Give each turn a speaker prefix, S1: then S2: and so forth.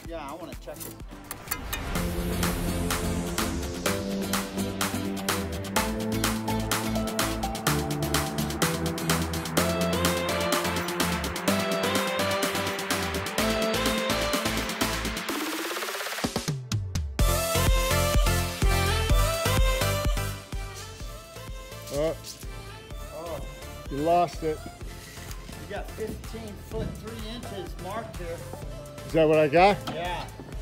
S1: Yeah, I want to check it.
S2: Oh, you lost it.
S1: You got 15 foot 3 inches marked here.
S2: Is that what I got?
S1: Yeah.